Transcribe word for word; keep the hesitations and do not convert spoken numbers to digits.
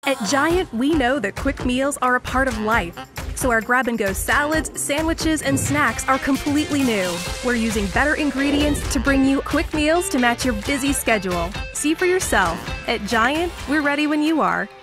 At Giant, we know that quick meals are a part of life. So our grab-and-go salads, sandwiches, and snacks are completely new. We're using better ingredients to bring you quick meals to match your busy schedule. See for yourself. At Giant, we're ready when you are.